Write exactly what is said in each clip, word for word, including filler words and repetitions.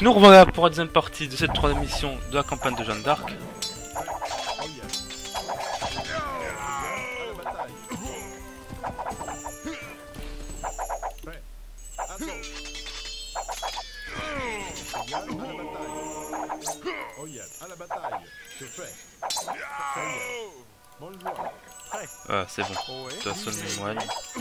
nous revoilà pour la deuxième partie de cette troisième mission de la campagne de Jeanne d'Arc. Ah, c'est bon, de toute façon les moines.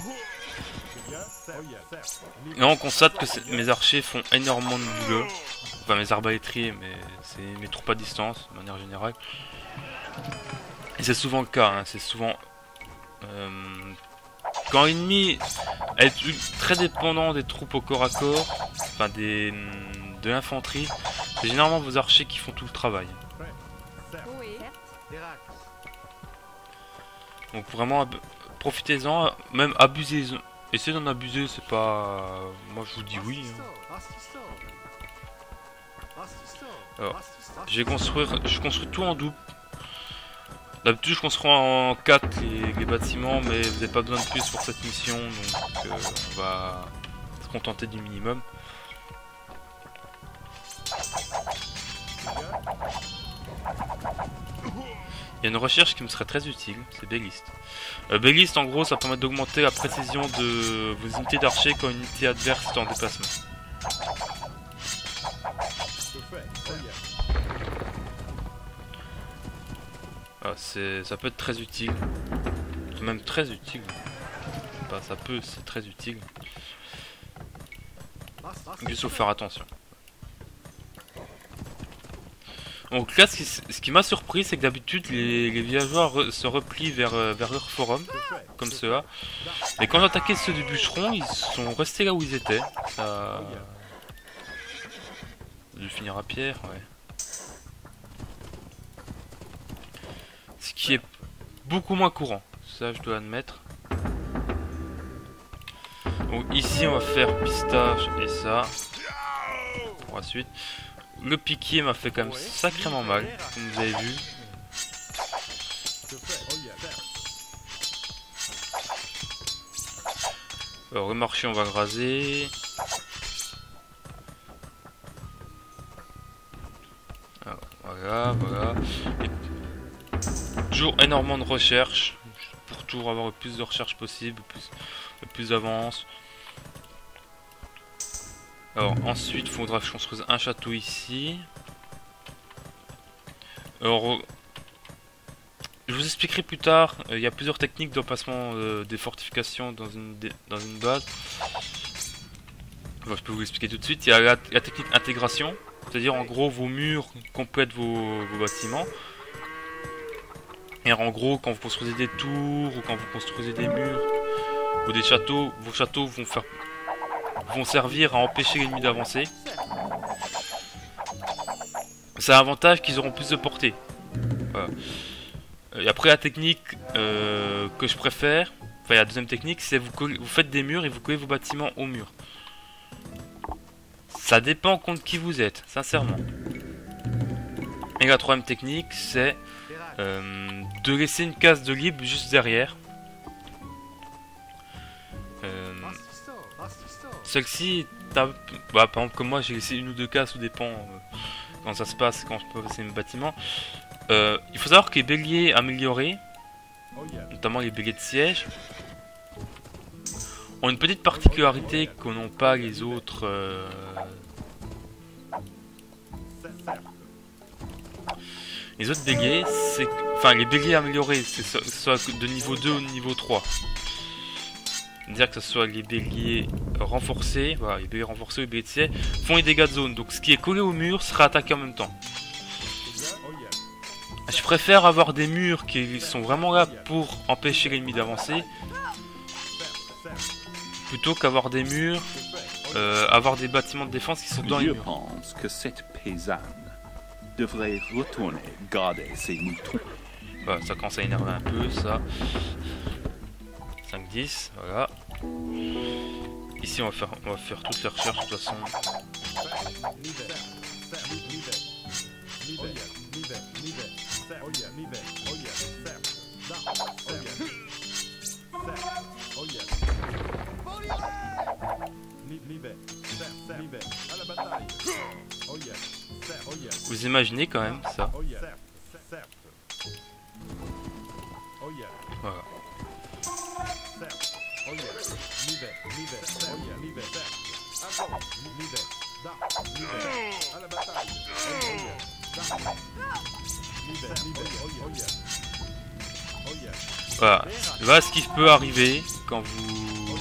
Et on constate que mes archers font énormément de boulot. Enfin mes arbalétriers, mais c'est mes troupes à distance de manière générale. Et c'est souvent le cas, hein, c'est souvent... Euh, quand l'ennemi est très dépendant des troupes au corps à corps, enfin des, de l'infanterie, c'est généralement vos archers qui font tout le travail. Donc vraiment, profitez-en, même abusez, essayez d'en abuser, c'est pas... Moi je vous dis oui. Hein. Alors, je vais construire, je construis tout en double. D'habitude je construis en quatre les, les bâtiments, mais vous n'avez pas besoin de plus pour cette mission, donc euh, on va se contenter du minimum. Il y a une recherche qui me serait très utile, c'est Belliste. Euh, Belliste, en gros, ça permet d'augmenter la précision de vos unités d'archers quand une unité adverse est en déplacement. Ah, ça peut être très utile. C'est même très utile. Enfin, ça peut, c'est très utile. Il faut faire attention. Donc là, ce qui, ce qui m'a surpris, c'est que d'habitude, les, les villageois re, se replient vers, vers leur forum, comme cela. Et quand j'ai attaqué ceux du bûcheron, ils sont restés là où ils étaient. Ça... J'ai dû finir à pierre, ouais. Ce qui est beaucoup moins courant, ça je dois admettre. Donc ici, on va faire pistache et ça. Pour la suite. Le piquier m'a fait quand même sacrément mal, comme vous avez vu. Alors le marché on va le raser. Alors, voilà, voilà. Et toujours énormément de recherche pour toujours avoir le plus de recherche possible, le plus, le plus d'avance. Alors ensuite il faudra que je construise un château ici. Alors je vous expliquerai plus tard, il euh, y a plusieurs techniques d'emplacement euh, des fortifications dans une, dans une base. Enfin, je peux vous expliquer tout de suite. Il y a la, la technique intégration, c'est-à-dire en gros vos murs complètent vos, vos bâtiments. Et en gros quand vous construisez des tours ou quand vous construisez des murs ou des châteaux, vos châteaux vont faire vont servir à empêcher l'ennemi d'avancer. C'est un avantage qu'ils auront plus de portée. Voilà. Et après la technique euh, que je préfère, enfin la deuxième technique, c'est vous, vous faites des murs et vous collez vos bâtiments au mur. Ça dépend contre qui vous êtes, sincèrement. Et la troisième technique, c'est euh, de laisser une case de libre juste derrière. Euh, Celle-ci, bah, par exemple comme moi j'ai laissé une ou deux cases, tout dépend euh, quand ça se passe, quand je peux passer mes bâtiments. Euh, il faut savoir que les béliers améliorés, notamment les béliers de siège, ont une petite particularité que n'ont pas les autres. Euh... Les autres béliers, c'est, enfin les béliers améliorés, c'est que ce soit de niveau deux ou de niveau trois. C'est-à-dire que ce soit les béliers renforcés, voilà, les béliers renforcés ou les béliers de siège, font les dégâts de zone. Donc ce qui est collé au mur sera attaqué en même temps. Je préfère avoir des murs qui sont vraiment là pour empêcher l'ennemi d'avancer, plutôt qu'avoir des murs, euh, avoir des bâtiments de défense qui sont dans les murs. Je pense que cette paysanne devrait retourner garder ses moutons. Voilà, ça commence à énerver un peu, ça. cinq dix, voilà. Ici on va faire on va faire toutes les recherches de toute façon. Vous imaginez quand même ça. Voilà. Voilà. Voilà ce qui peut arriver quand vous...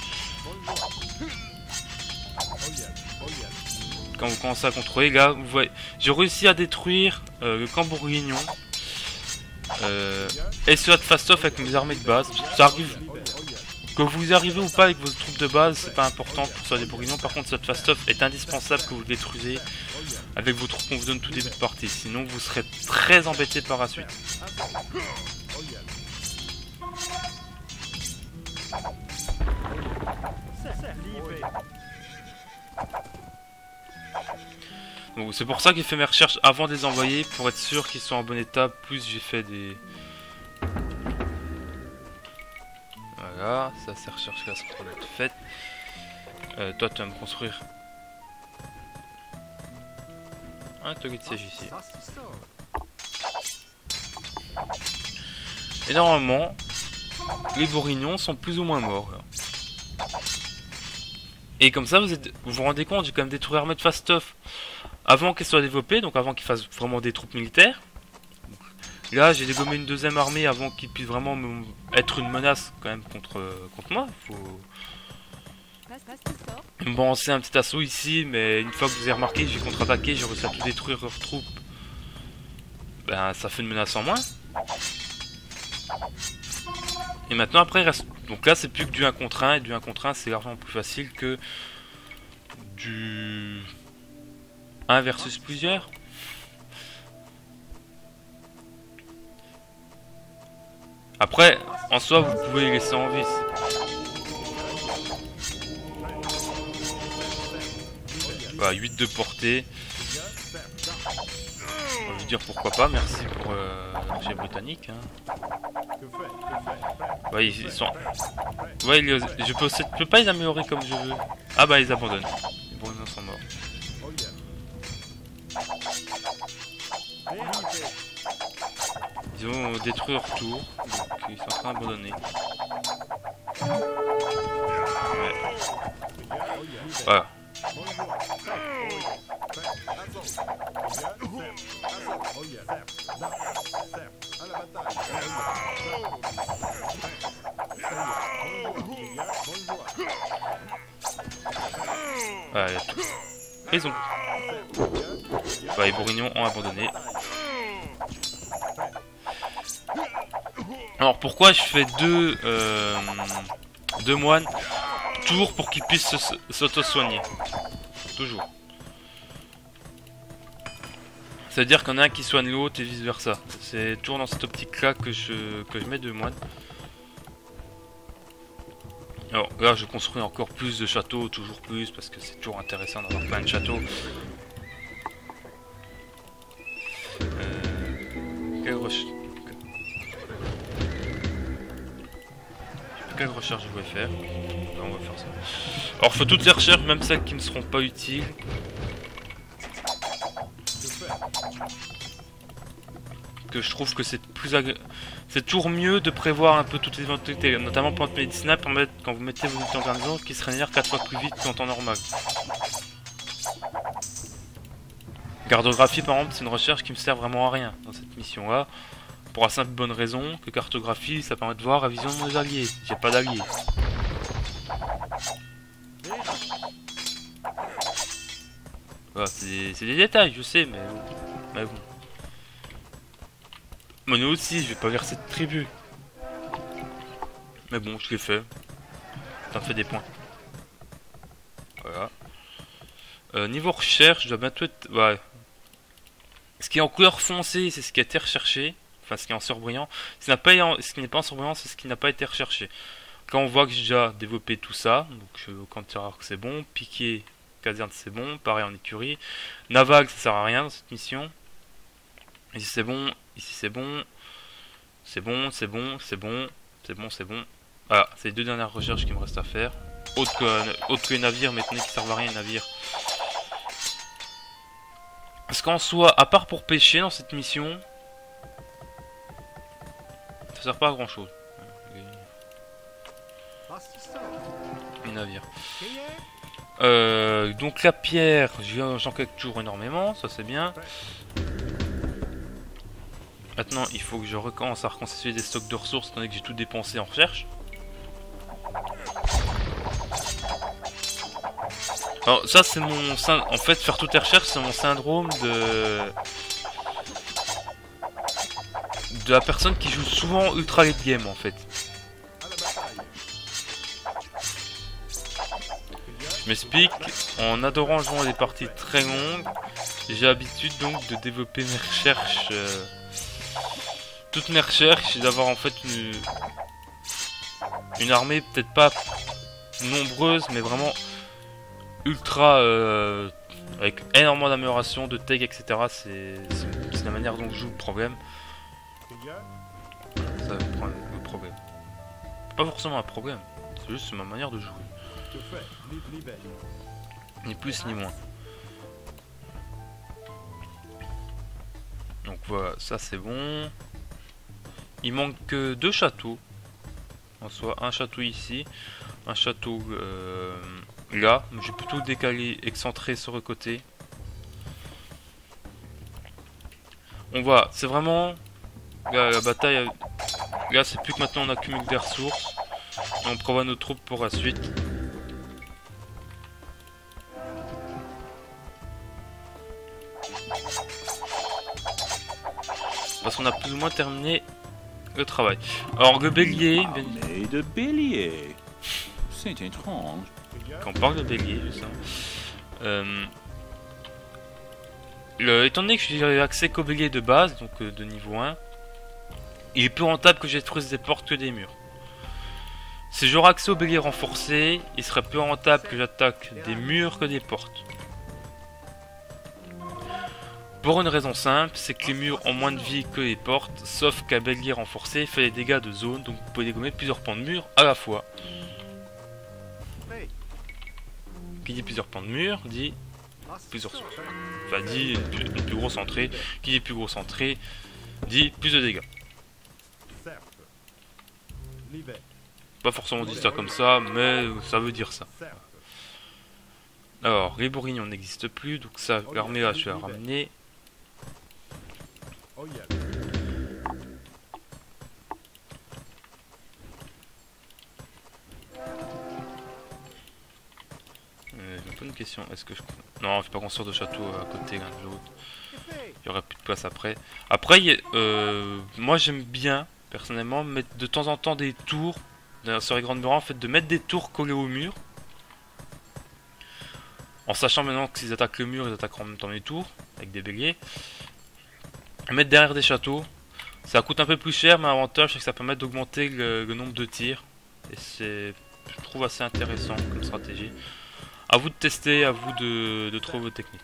Quand vous commencez à contrôler. Là, vous voyez, j'ai réussi à détruire euh, le camp bourguignon. Euh, et ce de Fastov avec mes armées de base. Ça arrive... Que vous y arrivez ou pas avec vos troupes de base, c'est pas important pour ça des bourguignons. Par contre, cette Fastov est indispensable que vous le détruisez avec vos troupes qu'on vous donne tout début de partie. Sinon, vous serez très embêté par la suite. Donc c'est pour ça que j'ai fait mes recherches avant de les envoyer, pour être sûr qu'ils sont en bon état. Plus j'ai fait des... Voilà, ça ces recherches là sont être faites. Euh, toi tu vas me construire un atelier de siège ici. Et normalement, les bourguignons sont plus ou moins morts. Là. Et comme ça, vous êtes, vous vous rendez compte, j'ai quand même détruit l'armée de Fastov avant qu'elle soit développée, donc avant qu'il fasse vraiment des troupes militaires. Là, j'ai dégommé une deuxième armée avant qu'il puisse vraiment me... être une menace quand même contre, contre moi. Faut me balancer un petit assaut ici, mais une fois que vous avez remarqué, j'ai contre-attaqué, j'ai réussi à tout détruire leurs troupes. Ben, ça fait une menace en moins. Et maintenant, après, il reste... Donc là, c'est plus que du un contre un, et du un contre un, c'est largement plus facile que du un versus plusieurs. Après, en soi, vous pouvez les laisser en vie. Voilà, huit de portée. On va dire pourquoi pas, merci pour euh, l'archer britannique. Hein. Ouais, ils sont... Ouais, ils... je peux, je peux pas les améliorer comme je veux. Ah bah, ils abandonnent. Les bourguignons sont morts. Ils ont détruit leur tour, donc ils sont en train d'abandonner. Ouais. Voilà. Voilà, il y a tout. Ils ont... Bah, les bourguignons ont abandonné. Alors pourquoi je fais deux, euh, deux moines tours pour qu'ils puissent s'auto-soigner. Toujours. C'est-à-dire qu'il y en a un qui soigne l'autre et vice versa. C'est toujours dans cette optique-là que je, que je mets deux moines. Alors là je construis encore plus de châteaux, toujours plus, parce que c'est toujours intéressant d'avoir plein de châteaux. Euh, quelle recherche Quelle recherche je vais faire? Non, on va faire ça. Alors je fais toutes les recherches, même celles qui ne seront pas utiles. Que je trouve que c'est plus agréable. C'est toujours mieux de prévoir un peu toutes les éventualités, notamment pour notre médicinal, pour mettre, quand vous mettez vos unités en garnison, qui se régénèrent quatre fois plus vite qu'en temps normal. Cartographie par exemple, c'est une recherche qui me sert vraiment à rien dans cette mission là. Pour la simple bonne raison que cartographie ça permet de voir la vision de nos alliés. J'ai pas d'alliés. Voilà, c'est des détails, je sais, mais, mais bon. Moi nous aussi, je vais pas verser de tribu. Mais bon, je l'ai fait. Ça me fait des points. Voilà. Euh, niveau recherche, je dois bientôt être... Ouais. Ce qui est en couleur foncée, c'est ce qui a été recherché. Enfin, ce qui est en surbrillant. Ce qui n'est pas, pas en surbrillant, c'est ce qui n'a pas été recherché. Quand on voit que j'ai déjà développé tout ça, donc euh, quand c'est bon, piqué, caserne c'est bon, pareil en écurie. Naval, ça sert à rien dans cette mission. Ici c'est bon, ici c'est bon. C'est bon, c'est bon, c'est bon, c'est bon, c'est bon. Voilà, c'est les deux dernières recherches qu'il me reste à faire. Autre que, autre que les navires, mais tenez qui servent à rien les navires. Parce qu'en soi, à part pour pêcher dans cette mission, ça sert pas à grand chose. Les navires. Euh, donc la pierre, j'en calcule toujours énormément, ça c'est bien. Maintenant, il faut que je recommence à reconstituer des stocks de ressources, étant donné que j'ai tout dépensé en recherche. Alors ça c'est mon... En fait, faire toutes les recherches, c'est mon syndrome de... de la personne qui joue souvent ultra late game en fait. Je m'explique, en adorant jouer des parties très longues, j'ai l'habitude donc de développer mes recherches, euh, toutes mes recherches, et d'avoir en fait une, une armée peut-être pas nombreuse, mais vraiment ultra, euh, avec énormément d'amélioration, de tech, et cetera. C'est la manière dont je joue le problème. Ça le problème. Pas forcément un problème, c'est juste ma manière de jouer. Ni plus ni moins. Donc voilà, ça c'est bon. Il manque que deux châteaux. En soit un château ici, un château euh, là. J'ai plutôt décalé, excentré sur le côté. On voit, c'est vraiment là, la bataille. Là, c'est plus que maintenant on accumule des ressources. Et on prévoit nos troupes pour la suite. Parce qu'on a plus ou moins terminé le travail. Alors le bélier... Armée de bélier. C'est étrange. Quand on parle de bélier, je sais. Euh, le, étant donné que j'ai accès qu'au bélier de base, donc euh, de niveau un, il est plus rentable que je détruise des portes que des murs. Si j'aurais accès au bélier renforcé, il serait plus rentable que j'attaque des murs que des portes. Pour une raison simple, c'est que les murs ont moins de vie que les portes, sauf qu'un bélier renforcé fait des dégâts de zone, donc vous pouvez dégommer plusieurs pans de mur à la fois. Qui dit plusieurs pans de mur, dit plusieurs sources. Enfin, dit une plus grosse entrée. Qui dit plus grosse entrée, dit plus de dégâts. Pas forcément dit ça comme ça, mais ça veut dire ça. Alors, les bourguignons n'existent plus, donc ça, l'armée là, je vais la ramener. Euh, j'ai pas une question, est-ce que je... Non, je vais pas construire de château à côté l'un de l'autre. Il y aurait plus de place après. Après, y a, euh, moi j'aime bien, personnellement, mettre de temps en temps des tours. Sur les grandes murailles, en fait, de mettre des tours collées au mur. En sachant maintenant que s'ils attaquent le mur, ils attaqueront en même temps les tours, avec des béliers. Et mettre derrière des châteaux. Ça coûte un peu plus cher, mais l'avantage c'est que ça permet d'augmenter le, le nombre de tirs. Et c'est, je trouve, assez intéressant comme stratégie. À vous de tester, à vous de, de trouver vos techniques.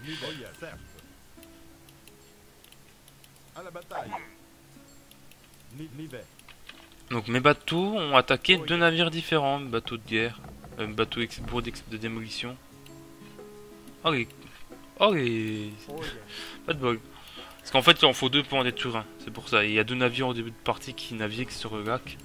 Donc mes bateaux ont attaqué deux navires différents, bateaux de guerre, euh, bateau pour de démolition. Oh les... Oh les... Pas de bol. Parce qu'en fait il en faut deux pour en détruire un, c'est pour ça. Il y a deux navires au début de partie qui naviguent sur le lac.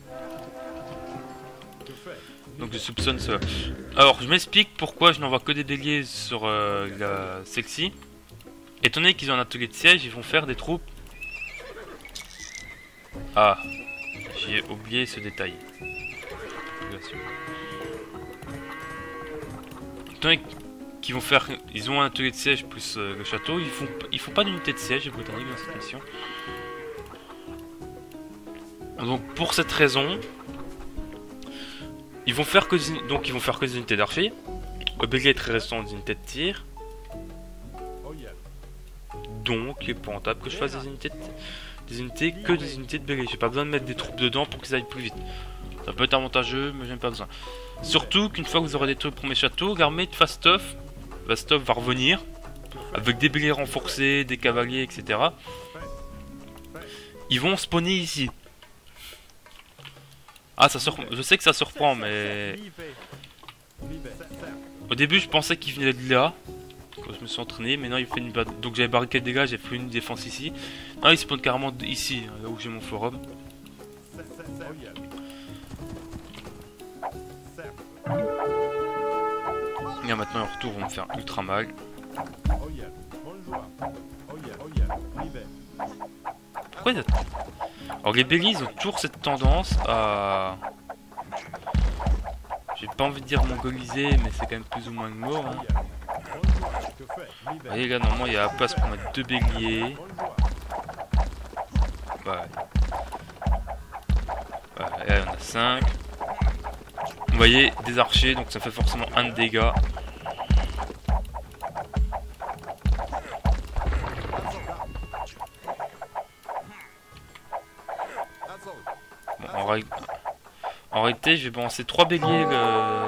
Donc je soupçonne cela. Alors je m'explique pourquoi je n'envoie que des béliers sur euh, la sexy. Étant donné qu'ils ont un atelier de siège, ils vont faire des troupes. Ah, j'ai oublié ce détail. Étant donné qu'ils vont faire, ils ont un atelier de siège plus euh, le château, ils font, ils font pas d'unité de siège les Britanniques dans cette mission. Donc pour cette raison, ils vont faire que des, donc ils vont faire que des unités d'archers. Le bélier est très résistant aux unités de tir. Donc il est pas rentable que je fasse des unités de, des unités que des unités de bélier. J'ai pas besoin de mettre des troupes dedans pour qu'ils aillent plus vite. Ça peut être avantageux, mais j'aime pas besoin. Surtout qu'une fois que vous aurez détruit le premier château, l'armée de Fastov, Fastov va revenir avec des béliers renforcés, des cavaliers, et cetera. Ils vont spawner ici. Ah, ça surprend. Je sais que ça surprend, mais au début je pensais qu'ils venaient de là. je me suis entraîné. Maintenant il fait une base. Donc j'avais barricade des gars, j'ai fait une défense ici. Ah, il spawn carrément ici, là où j'ai mon forum. Et maintenant en retour, on va me faire ultra mal. Pourquoi il a... Alors les Bellies ont toujours cette tendance à... J'ai pas envie de dire mongoliser, mais c'est quand même plus ou moins le mot. Hein. Vous voyez là, normalement il y a la place pour mettre deux béliers. Bah, voilà, là il y en a cinq. Vous voyez, des archers, donc ça fait forcément un de dégâts. Bon, en, ré... en réalité, je vais balancer trois béliers. Le...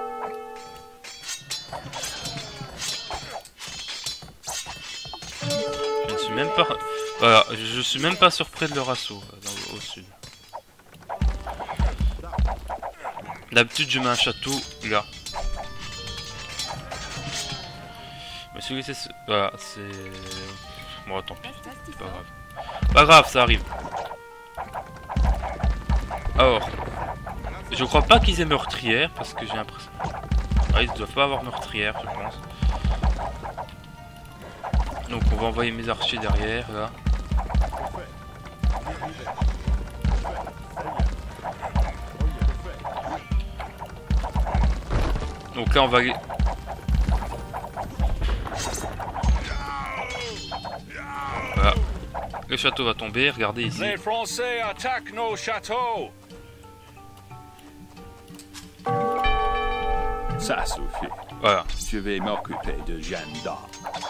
Je ne suis même pas... Voilà, je suis même pas surpris de leur assaut dans, au sud. D'habitude, je mets un château là. Mais celui c'est... Voilà, c'est... Bon, tant pis. C'est pas grave. Pas grave, ça arrive. Alors... Je crois pas qu'ils aient meurtrière, parce que j'ai l'impression... Ah, ils doivent pas avoir meurtrière, je pense. Donc on va envoyer mes archers derrière, là. Donc là on va aller... Voilà. Le château va tomber, regardez ici. Les Français attaquent nos châteaux. Ça suffit. Voilà. Je vais m'occuper de Jeanne d'Arc.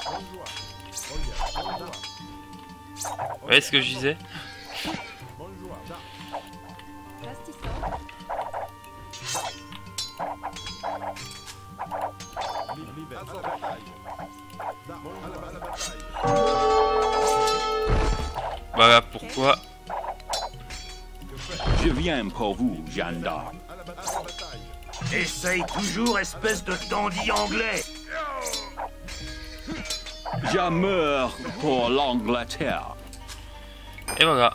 Vous voyez ce que je disais? Voilà pourquoi. Je viens pour vous, Jeanne d'Arc. Essaye toujours, espèce de dandy anglais. Je meurs pour l'Angleterre. Et voilà.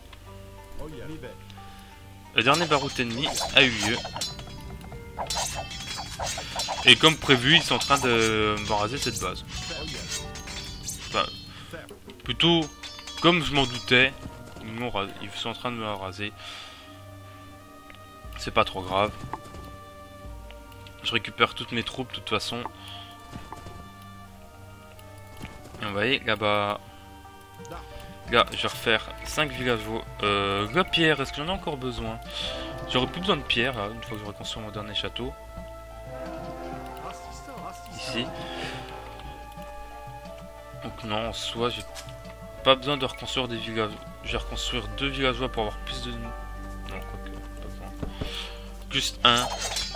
Le dernier baroud ennemi a eu lieu. Et comme prévu, ils sont en train de raser cette base. Enfin, plutôt, comme je m'en doutais, ils sont en train de me la raser. C'est pas trop grave. Je récupère toutes mes troupes de toute façon. Et vous voyez là-bas. Là, je vais refaire cinq villageois. Euh, la pierre, est-ce que j'en ai encore besoin? J'aurais plus besoin de pierre là, une fois que j'aurai construit mon dernier château. Ici. Donc non, en soi, j'ai pas besoin de reconstruire des villages. Je vais reconstruire deux villageois pour avoir plus de... Non, quoique, pas besoin. Juste un.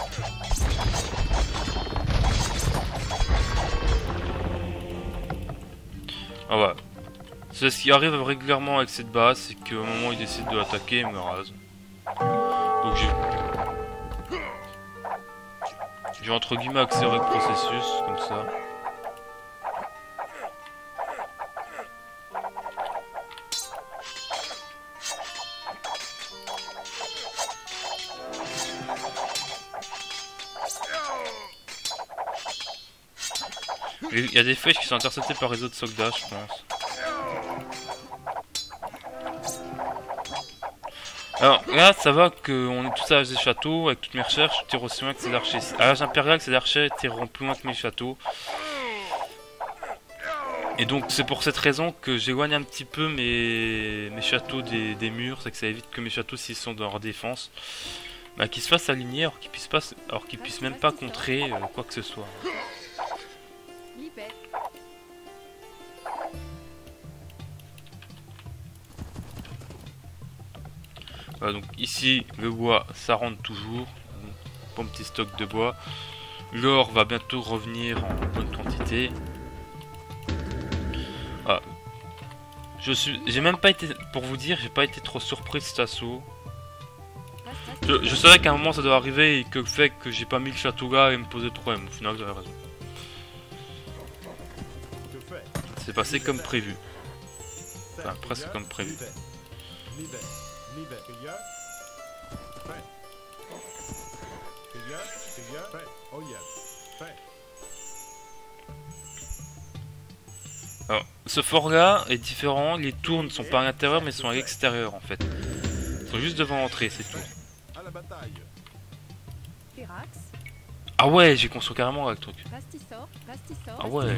Ah ouais. C'est ce qui arrive régulièrement avec cette base, c'est qu'au moment où ils décident de l'attaquer, ils me rasent. Donc j'ai... J'ai entre guillemets accéléré le processus, comme ça. Il y a des flèches qui sont interceptées par les autres soldats, je pense. Alors là, ça va qu'on est tous à l'âge des châteaux, avec toutes mes recherches, je tire aussi loin que ces archers. À l'âge impérial, ces archers tireront plus loin que mes châteaux. Et donc c'est pour cette raison que j'éloigne un petit peu mes, mes châteaux des, des murs, c'est que ça évite que mes châteaux, s'ils sont dans leur défense, bah, qu'ils se fassent aligner alors qu'ils puissent pas, alors qu'ils puissent même pas contrer euh, quoi que ce soit. Voilà, donc ici le bois ça rentre toujours, bon petit stock de bois. L'or va bientôt revenir en bonne quantité. Voilà. Je suis, j'ai même pas été, pour vous dire, j'ai pas été trop surpris de cet assaut. Je, je savais qu'à un moment ça doit arriver et que le fait que j'ai pas mis le château là et me poser de problème. Au final, vous avez raison. c'est passé comme prévu. Enfin, presque comme prévu. Alors, ce fort là est différent, les tours ne sont pas à l'intérieur mais sont à l'extérieur en fait. Ils sont juste devant l'entrée, c'est tout. Ah ouais, j'ai construit carrément avec le truc. Ah ouais.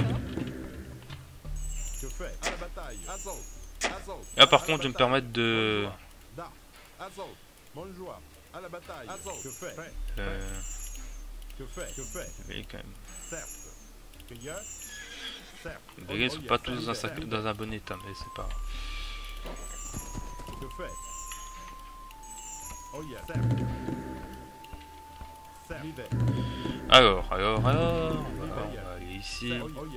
Là par contre je vais me permettre de... Euh... Mais quand même. Les bégayes sont pas tous dans un, dans un bon état, mais c'est pas alors, alors, alors, voilà, on va aller ici.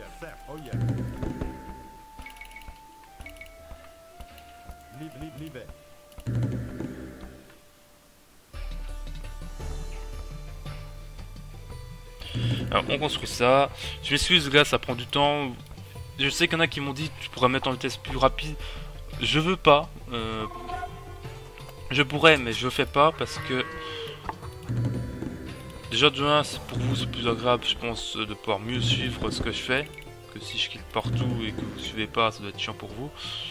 Alors on construit ça. Je m'excuse gars, ça prend du temps. Je sais qu'il y en a qui m'ont dit tu pourrais mettre en vitesse plus rapide. Je veux pas. Euh... Je pourrais mais je le fais pas parce que déjà de un, pour vous c'est plus agréable je pense de pouvoir mieux suivre ce que je fais. Que si je clique partout et que vous suivez pas, ça doit être chiant pour vous.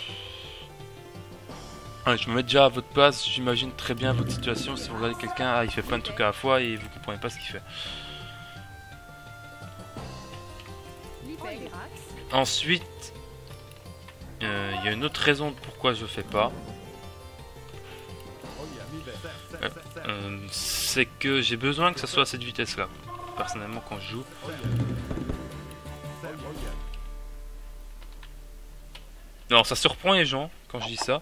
Ouais, je me mets déjà à votre place, j'imagine très bien votre situation. Si vous regardez quelqu'un, ah, il fait plein de trucs à la fois et vous comprenez pas ce qu'il fait. Ensuite, il euh, y a une autre raison de pourquoi je fais pas. Euh, euh, c'est que j'ai besoin que ça soit à cette vitesse là. Personnellement quand je joue. Alors ça surprend les gens quand je dis ça.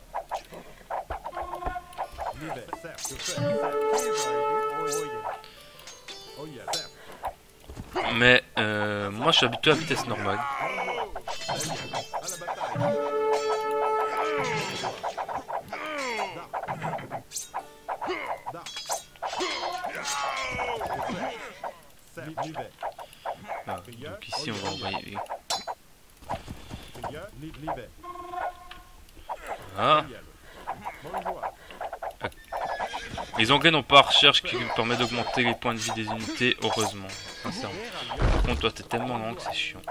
Mais euh, moi je suis habitué à la vitesse normale. Ah, donc ici on va envoyer. Ah. Les Anglais n'ont pas recherche qui permet d'augmenter les points de vie des unités, heureusement. Sincèrement. Par contre, toi, t'es tellement lent que c'est chiant.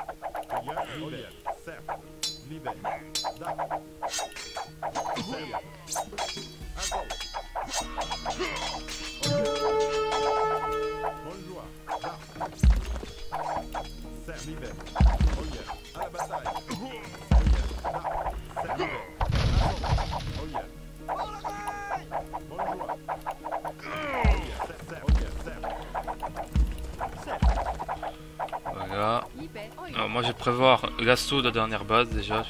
Voilà. Alors moi je vais prévoir l'assaut de la dernière base déjà.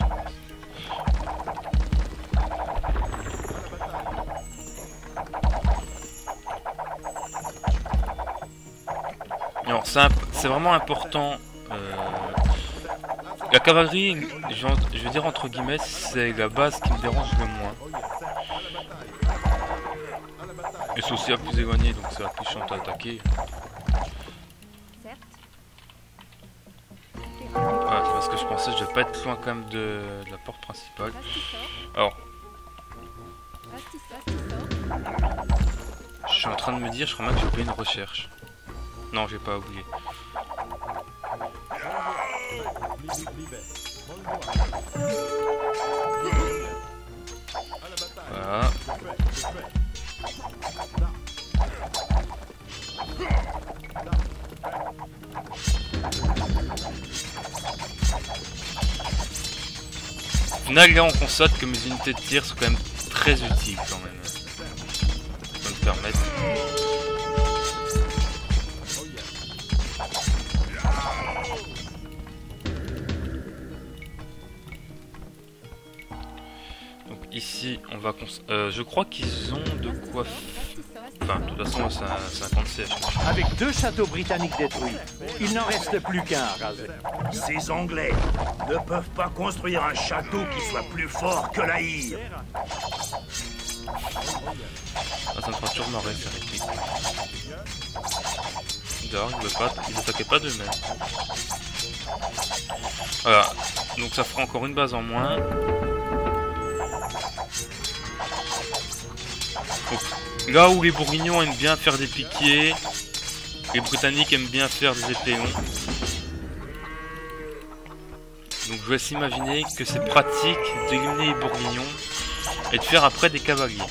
Alors c'est vraiment important. Euh, la cavalerie, je, je veux dire entre guillemets, c'est la base qui me dérange le moins. Et c'est aussi la plus éloignée, donc c'est la plus chiante à attaquer. Voilà, c'est parce que je pensais que je vais pas être loin quand même de, de la porte principale. Alors, je suis en train de me dire, je crois même que j'ai oublié une recherche. Non, j'ai pas oublié. Voilà. Au final, là, on constate que mes unités de tir sont quand même très utiles quand même. Ça peut me permettre. Donc ici, on va cons euh, je crois qu'ils ont de quoi. Enfin, de toute façon, c'est un, un camp de siège. Avec deux châteaux britanniques détruits, il n'en reste plus qu'un à raser. Ces Anglais ne peuvent pas construire un château qui soit plus fort que la Hire. Ah, ça me fera toujours marrer, faire les clics. D'ailleurs, ils ne pas, ils attaquaient pas d'eux-mêmes. Voilà. Donc ça fera encore une base en moins. Donc, là où les Bourguignons aiment bien faire des piquiers, les Britanniques aiment bien faire des épéons. Donc je laisse imaginer que c'est pratique d'éliminer les Bourguignons et de faire après des cavaliers.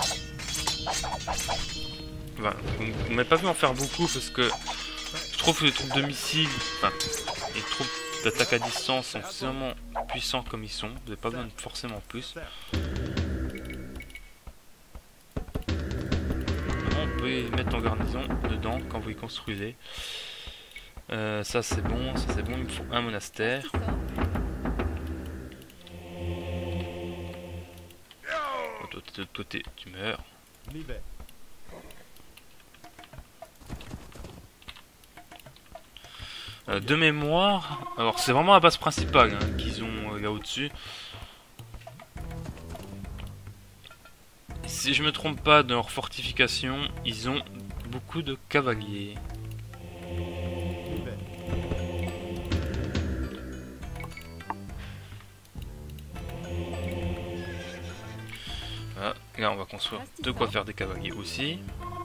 Voilà. Donc, vous m'avez pas vu en faire beaucoup parce que je trouve que les troupes de missiles, enfin les troupes d'attaque à distance sont suffisamment puissants comme ils sont. Vous n'avez pas besoin de forcément plus. On peut les mettre en garnison dedans quand vous les construisez. Euh, ça c'est bon, ça c'est bon, il me faut un monastère. Toi, de l'autre côté, tu meurs. Euh, de mémoire, alors c'est vraiment la base principale hein, qu'ils ont euh, là au-dessus. Si je me trompe pas, dans leur fortification, ils ont beaucoup de cavaliers. Voilà. Là on va construire de quoi faire des cavaliers aussi.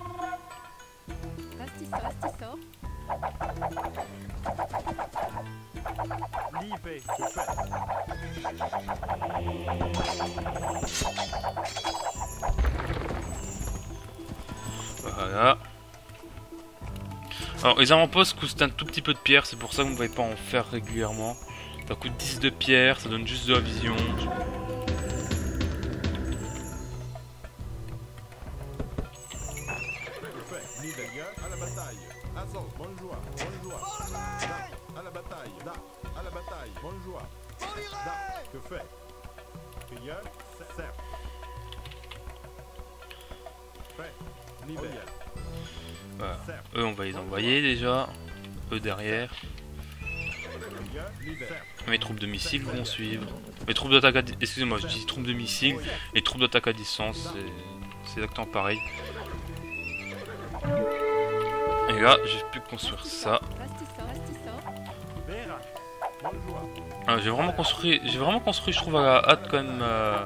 Voilà. Alors les avant-postes coûtent un tout petit peu de pierre, c'est pour ça que vous ne pouvez pas en faire régulièrement. Ça coûte dix de pierre, ça donne juste de la vision. Voilà. Eux on va les envoyer déjà. Eux derrière. Mes troupes de missiles vont suivre. Les troupes d'attaque à distance. Excusez-moi, je dis troupes de missiles. Les troupes d'attaque à distance, c'est exactement pareil. Et là, j'ai pu construire ça. Ah, j'ai vraiment construit, j'ai vraiment construit, je trouve, à la hâte quand même. Euh,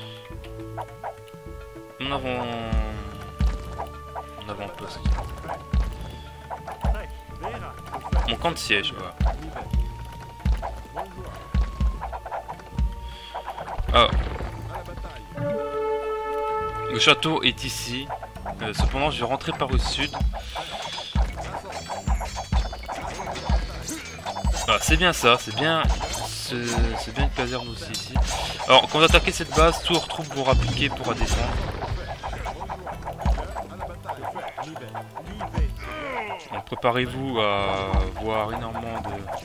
mon avant, mon avant-poste, mon camp de siège, voilà. Ah. Le château est ici. Euh, cependant, je vais rentrer par le sud. Ah, c'est bien ça, c'est bien. C'est bien une caserne aussi ici. Alors, quand vous attaquez cette base, tous leurs troupes vont appliquer pour la défendre. Donc, préparez-vous à voir énormément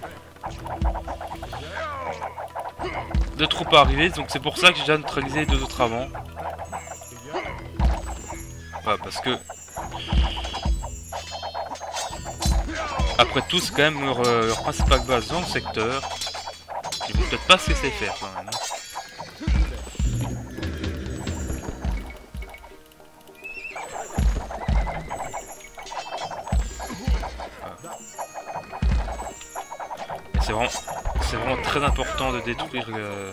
de, de troupes arriver. Donc, c'est pour ça que j'ai déjà neutralisé les deux autres avant. Voilà, parce que après tout, c'est quand même leur, leur principale base dans le secteur. Ils vont peut-être pas se laisser faire quand même. Voilà. C'est vraiment, c'est vraiment très important de détruire le...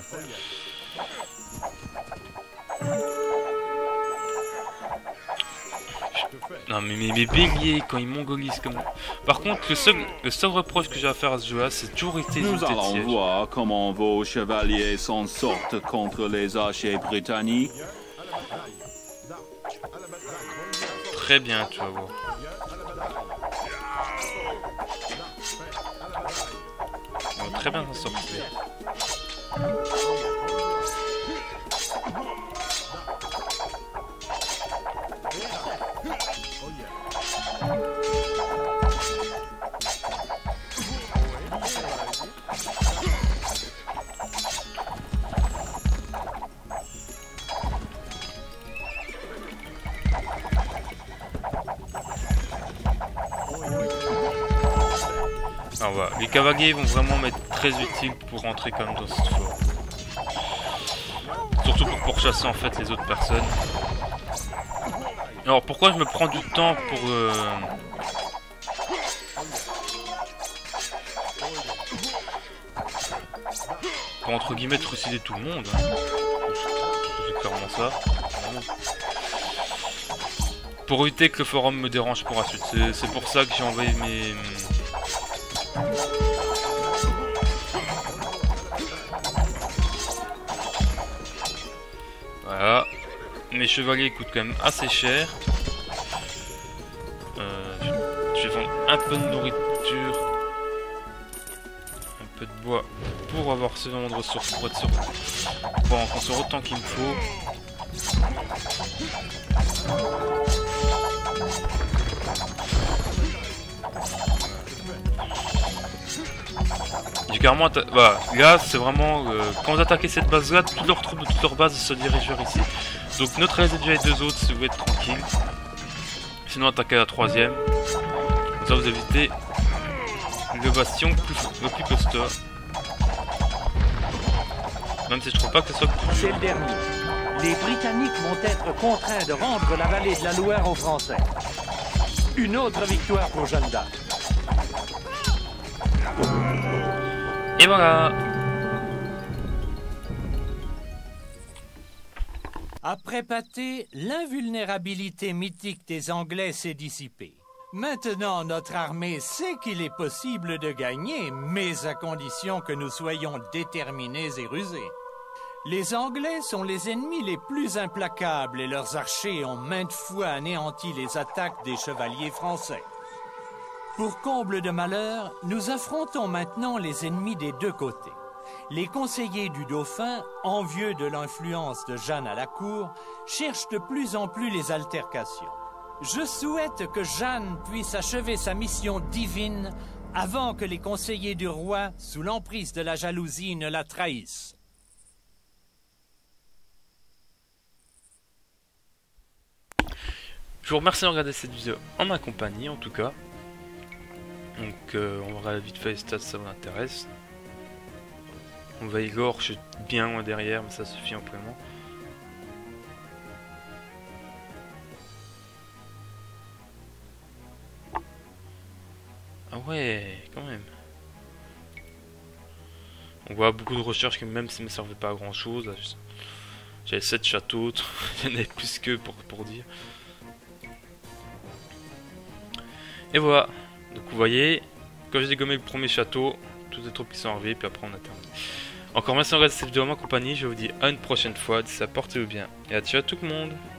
Non mais mes, mes béliers quand ils mongolisent comme... Par contre le seul, le seul reproche que j'ai à faire à ce jeu là c'est toujours été Nous unité de allons siège. voir comment vos chevaliers s'en sortent contre les archers britanniques. Très bien tu vas voir. On va très bien s'en sortir. Alors voilà, les cavaliers vont vraiment m'être très utiles pour rentrer quand même dans cette forêt. Surtout pour pourchasser en fait les autres personnes. Alors pourquoi je me prends du temps pour... Euh... pour entre guillemets trucider tout le monde. Hein. C'est clairement ça. Pour éviter que le forum me dérange pour la suite. C'est pour ça que j'ai envoyé mes... Voilà. Mes chevaliers coûtent quand même assez cher. Euh, je, je vais vendre un peu de nourriture. Un peu de bois. Pour avoir ce genre de ressources. Pour être sûr. Pour en construire autant qu'il me faut. J'ai carrément atta... Voilà, là c'est vraiment... Euh, quand vous attaquez cette base là, toutes leurs troupes de toutes leurs bases se dirigent vers ici. Donc neutralisez déjà les deux autres si vous voulez être tranquille. Sinon attaquez la troisième. Comme ça vous évitez le bastion plus, le plus costaud. Même si je trouve pas que ce soit plus... C'est le dernier. Les Britanniques vont être contraints de rendre la vallée de la Loire aux Français. Une autre victoire pour Jeanne d'Arc. Et voilà. Après Pâté, l'invulnérabilité mythique des Anglais s'est dissipée. Maintenant, notre armée sait qu'il est possible de gagner, mais à condition que nous soyons déterminés et rusés. Les Anglais sont les ennemis les plus implacables et leurs archers ont maintes fois anéanti les attaques des chevaliers français. Pour comble de malheur, nous affrontons maintenant les ennemis des deux côtés. Les conseillers du dauphin, envieux de l'influence de Jeanne à la cour, cherchent de plus en plus les altercations. Je souhaite que Jeanne puisse achever sa mission divine avant que les conseillers du roi, sous l'emprise de la jalousie, ne la trahissent. Je vous remercie de regarder cette vidéo en ma compagnie en tout cas. Donc euh, on verra vite fait les stats si ça vous intéresse. On va Igor, je suis bien loin derrière mais ça suffit amplement. Ah ouais, quand même. On voit beaucoup de recherches que même si ça ne me servait pas à grand chose. J'avais sept châteaux, il y en avait plus que pour, pour dire. Et voilà. Donc vous voyez, quand j'ai dégommé le premier château, toutes les troupes qui sont arrivées, puis après on a terminé. Encore merci de regarder cette vidéo en ma compagnie, je vous dis à une prochaine fois, d'ici là portez-vous bien, et à ciao tout le monde.